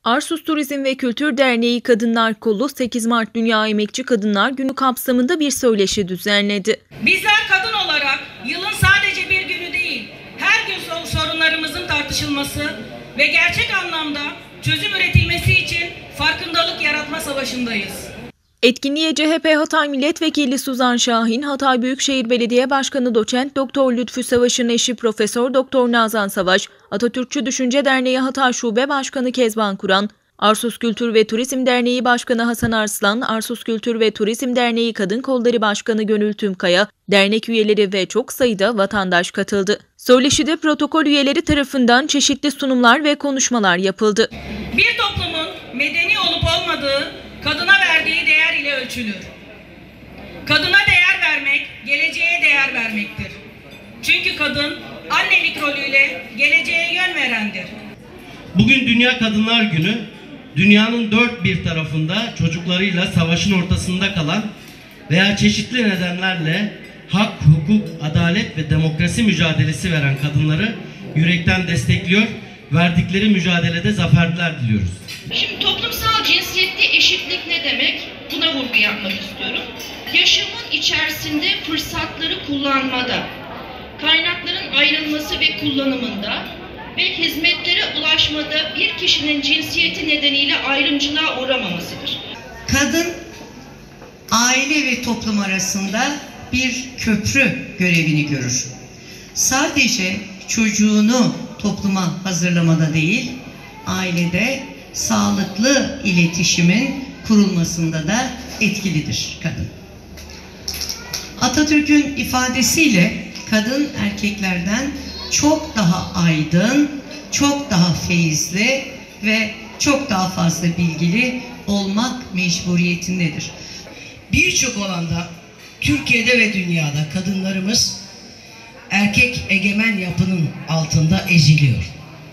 Arsus Turizm ve Kültür Derneği Kadınlar Kolu 8 Mart Dünya Emekçi Kadınlar Günü kapsamında bir söyleşi düzenledi. Bizler kadın olarak yılın sadece bir günü değil, her gün sorunlarımızın tartışılması ve gerçek anlamda çözüm üretilmesi için farkındalık yaratma savaşındayız. Etkinliğe CHP Hatay Milletvekili Suzan Şahin, Hatay Büyükşehir Belediye Başkanı Doçent Doktor Lütfü Savaş'ın eşi Profesör Doktor Nazan Savaş, Atatürkçü Düşünce Derneği Hatay Şube Başkanı Kezban Kur'an, Arsus Kültür ve Turizm Derneği Başkanı Hasan Arslan, Arsus Kültür ve Turizm Derneği Kadın Kolları Başkanı Gönül Tümkaya, dernek üyeleri ve çok sayıda vatandaş katıldı. Söyleşide protokol üyeleri tarafından çeşitli sunumlar ve konuşmalar yapıldı. Bir toplumun medeni olup olmadığı kadına verdiği değer ile ölçülür. Kadına değer vermek, geleceğe değer vermektir. Çünkü kadın annelik rolüyle geleceğe yön verendir. Bugün Dünya Kadınlar Günü, dünyanın dört bir tarafında çocuklarıyla savaşın ortasında kalan veya çeşitli nedenlerle hak, hukuk, adalet ve demokrasi mücadelesi veren kadınları yürekten destekliyor, verdikleri mücadelede zaferler diliyoruz. Şimdi toplumsal cinsiyetli eşitlik ne demek? Buna vurgu yapmak istiyorum. Yaşamın içerisinde fırsatları kullanmada, kaynakların ayrılması ve kullanımında ve hizmetlere ulaşmada bir kişinin cinsiyeti nedeniyle ayrımcılığa uğramamasıdır. Kadın, aile ve toplum arasında bir köprü görevini görür. Sadece çocuğunu topluma hazırlamada değil, ailede sağlıklı iletişimin kurulmasında da etkilidir kadın. Atatürk'ün ifadesiyle kadın erkeklerden çok daha aydın, çok daha feyizli ve çok daha fazla bilgili olmak mecburiyetindedir. Birçok alanda Türkiye'de ve dünyada kadınlarımız erkek egemen yapının altında eziliyor.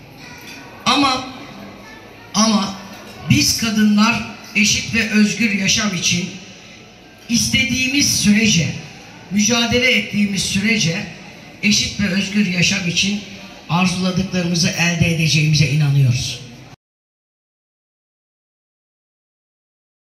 Ama biz kadınlar eşit ve özgür yaşam için istediğimiz sürece, mücadele ettiğimiz sürece eşit ve özgür yaşam için arzuladıklarımızı elde edeceğimize inanıyoruz.